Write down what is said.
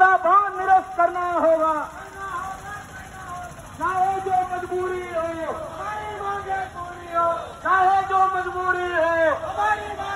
बांध निरस्त करना होगा, चाहे जो मजबूरी हो, हमारी मांगे पूरी हो, चाहे जो मजबूरी हो, हमारी